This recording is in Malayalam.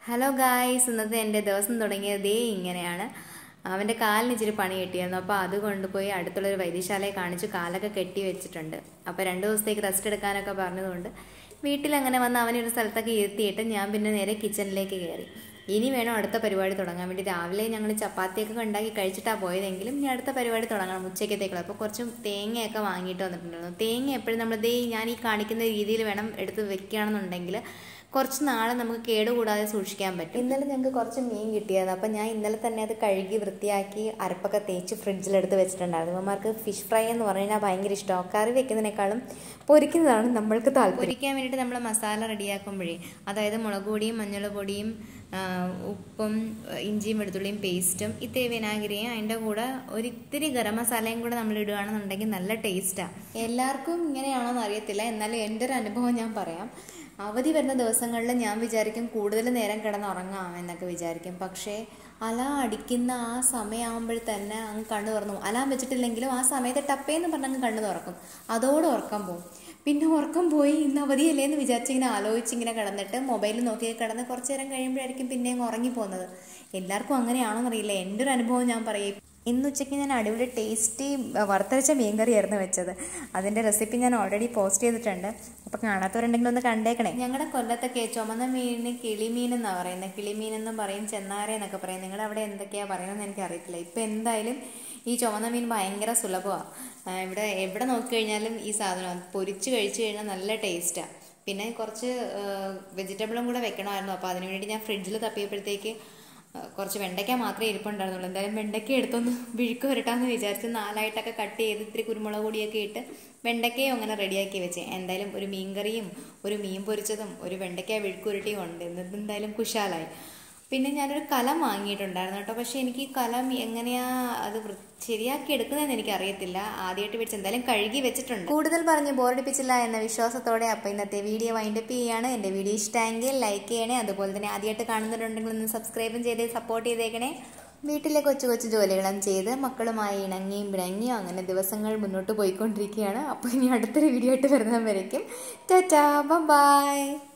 ഹലോ ഗായ്സ്, ഇന്നത്തെ എൻ്റെ ദിവസം തുടങ്ങിയത് ഇങ്ങനെയാണ്. അവൻ്റെ കാലിന് ഇച്ചിരി പണി കിട്ടിയിരുന്നു. അപ്പോൾ അത് കൊണ്ടുപോയി അടുത്തുള്ളൊരു വൈദ്യശാലയെ കാണിച്ചു കാലൊക്കെ കെട്ടി വെച്ചിട്ടുണ്ട്. അപ്പോൾ 2 ദിവസത്തേക്ക് റെസ്റ്റ് എടുക്കാനൊക്കെ പറഞ്ഞതുകൊണ്ട് വീട്ടിലങ്ങനെ വന്ന് അവനൊരു സ്ഥലത്തൊക്കെ ഇരുത്തിയിട്ട് ഞാൻ പിന്നെ നേരെ കിച്ചണിലേക്ക് കയറി. ഇനി വേണം അടുത്ത പരിപാടി തുടങ്ങാൻ വേണ്ടി. രാവിലെ ഞങ്ങൾ ചപ്പാത്തിയൊക്കെ ഉണ്ടാക്കി കഴിച്ചിട്ടാണ് പോയതെങ്കിലും ഇനി അടുത്ത പരിപാടി തുടങ്ങണം ഉച്ചയ്ക്കത്തേക്കുള്ള. അപ്പോൾ കുറച്ച് തേങ്ങയൊക്കെ വാങ്ങിയിട്ട് വന്നിട്ടുണ്ടായിരുന്നു. തേങ്ങ എപ്പോഴും നമ്മൾ ഞാൻ ഈ കാണിക്കുന്ന രീതിയിൽ വേണം എടുത്ത് വെക്കുകയാണെന്നുണ്ടെങ്കിൽ കുറച്ച് നാളെ നമുക്ക് കേടുകൂടാതെ സൂക്ഷിക്കാൻ പറ്റും. ഇന്നലെ ഞങ്ങൾക്ക് കുറച്ച് മീൻ കിട്ടിയത്. അപ്പം ഞാൻ ഇന്നലെ തന്നെ അത് കഴുകി വൃത്തിയാക്കി അരപ്പൊക്കെ തേച്ച് ഫ്രിഡ്ജിലെടുത്ത് വെച്ചിട്ടുണ്ടായിരുന്നു. അമ്മമാർക്ക് ഫിഷ് ഫ്രൈ എന്ന് പറഞ്ഞു കഴിഞ്ഞാൽ ഭയങ്കര ഇഷ്ടമാണ്. കറി വെക്കുന്നതിനേക്കാളും പൊരിക്കുന്നതാണ് നമ്മൾക്ക് താല്പര്യം. പൊരിക്കാൻ വേണ്ടിയിട്ട് നമ്മൾ മസാല റെഡിയാക്കുമ്പോഴേ, അതായത് മുളക് പൊടിയും മഞ്ഞൾ ഉപ്പും ഇഞ്ചിയും വെളുത്തുള്ളിയും പേസ്റ്റും ഇത്തിരി വിനാഗിരിയും അതിൻ്റെ കൂടെ ഒരിത്തിരി ഗരം മസാലയും കൂടെ നമ്മൾ ഇടുകയാണെന്നുണ്ടെങ്കിൽ നല്ല ടേസ്റ്റാണ്. എല്ലാവർക്കും ഇങ്ങനെയാണോന്ന് അറിയത്തില്ല, എന്നാലും എൻ്റെ ഒരു അനുഭവം ഞാൻ പറയാം. അവധി വരുന്ന ദിവസങ്ങളിൽ ഞാൻ വിചാരിക്കും കൂടുതൽ നേരം കിടന്നുറങ്ങാം എന്നൊക്കെ വിചാരിക്കും. പക്ഷേ അലാം അടിക്കുന്ന ആ സമയമാകുമ്പോൾ തന്നെ അങ്ങ് കണ്ണു തുറന്നു. അലാം വെച്ചിട്ടില്ലെങ്കിലും ആ സമയത്ത് ടപ്പേന്ന് പറഞ്ഞ് അങ്ങ് കണ്ണു തുറക്കും. അതോടെ ഉറക്കം പോവും. പിന്നെ ഉറക്കം പോയി ഇന്ന് അവധിയല്ലേ എന്ന് വിചാരിച്ചിങ്ങനെ ആലോചിച്ചിങ്ങനെ കിടന്നിട്ട് മൊബൈലിൽ നോക്കി കിടന്ന് കുറച്ച് നേരം കഴിയുമ്പോഴായിരിക്കും പിന്നെ അങ്ങ് ഉറങ്ങിപ്പോകുന്നത്. എല്ലാവർക്കും അങ്ങനെയാണോന്ന് അറിയില്ല. എൻ്റെ ഒരു അനുഭവം ഞാൻ പറയും. ഇന്ന് ഉച്ചയ്ക്ക് ഞാൻ അടിപൊളി ടേസ്റ്റി വറുത്തരച്ച മീൻകറിയായിരുന്നു വെച്ചത്. അതിൻ്റെ റെസിപ്പി ഞാൻ ഓൾറെഡി പോസ്റ്റ് ചെയ്തിട്ടുണ്ട്. അപ്പോൾ കാണാത്തവരുണ്ടെങ്കിൽ ഒന്ന് കണ്ടേക്കണേ. ഞങ്ങളുടെ കൊല്ലത്തൊക്കെ ചുമന്ന മീനിന് കിളിമീൻ എന്നാണ് പറയുന്നത്. കിളിമീനെന്നും പറയും, ചെന്നാര എന്നൊക്കെ പറയും. നിങ്ങളുടെ അവിടെ എന്തൊക്കെയാണ് പറയുന്നതെന്ന് എനിക്കറിയത്തില്ല. ഇപ്പോൾ എന്തായാലും ഈ ചുമന്ന മീൻ ഭയങ്കര സുലഭമാണ്. എവിടെ നോക്കിക്കഴിഞ്ഞാലും ഈ സാധനം പൊരിച്ച് കഴിച്ചു കഴിഞ്ഞാൽ നല്ല ടേസ്റ്റാണ്. പിന്നെ കുറച്ച് വെജിറ്റബിളും കൂടെ വെക്കണമായിരുന്നു. അപ്പോൾ അതിനുവേണ്ടി ഞാൻ ഫ്രിഡ്ജിൽ തപ്പിയപ്പോഴത്തേക്ക് കുറച്ച് വെണ്ടയ്ക്ക മാത്രമേ ഇരിപ്പുണ്ടായിരുന്നുള്ളൂ. എന്തായാലും വെണ്ടയ്ക്ക എടുത്തൊന്ന് വിഴുക്ക് വരട്ടാമെന്ന് വിചാരിച്ച് 4ആയിട്ടൊക്കെ കട്ട് ചെയ്ത് ഇത്തിരി കുരുമുളക് പൊടിയൊക്കെ ഇട്ട് വെണ്ടയ്ക്കയും അങ്ങനെ റെഡിയാക്കി വെച്ചേ. എന്തായാലും ഒരു മീൻകറിയും ഒരു മീൻ പൊരിച്ചതും ഒരു വെണ്ടയ്ക്ക വിഴുക്ക് ഉരുട്ടിയും ഉണ്ട്. എന്നിട്ട് എന്തായാലും കുശാലായി. പിന്നെ ഞാനൊരു കലം വാങ്ങിയിട്ടുണ്ടായിരുന്നു കേട്ടോ. പക്ഷേ എനിക്ക് ഈ കലം എങ്ങനെയാണ് അത് ശരിയാക്കി എടുക്കുന്നതെന്ന് എനിക്കറിയത്തില്ല. ആദ്യമായിട്ട് വെച്ച് എന്തായാലും കഴുകി വെച്ചിട്ടുണ്ട്. കൂടുതൽ പറഞ്ഞ് ബോറടിപ്പിച്ചില്ല എന്ന വിശ്വാസത്തോടെ അപ്പോൾ ഇന്നത്തെ വീഡിയോ വൈൻഡപ്പ് ചെയ്യാണ്. എൻ്റെ വീഡിയോ ഇഷ്ടമെങ്കിൽ ലൈക്ക് ചെയ്യണേ. അതുപോലെ തന്നെ ആദ്യമായിട്ട് കാണുന്നവരുണ്ടെങ്കിൽ ഒന്ന് സബ്സ്ക്രൈബും ചെയ്ത് സപ്പോർട്ട് ചെയ്തേക്കണേ. വീട്ടിലെ കൊച്ചു കൊച്ചു ജോലികളും ചെയ്ത് മക്കളുമായി ഇണങ്ങിയും പിണങ്ങിയും അങ്ങനെ ദിവസങ്ങൾ മുന്നോട്ട് പോയിക്കൊണ്ടിരിക്കുകയാണ്. അപ്പോൾ ഇനി അടുത്തൊരു വീഡിയോ ആയിട്ട് വരുന്നവരേക്കും ടാറ്റാ ബൈ.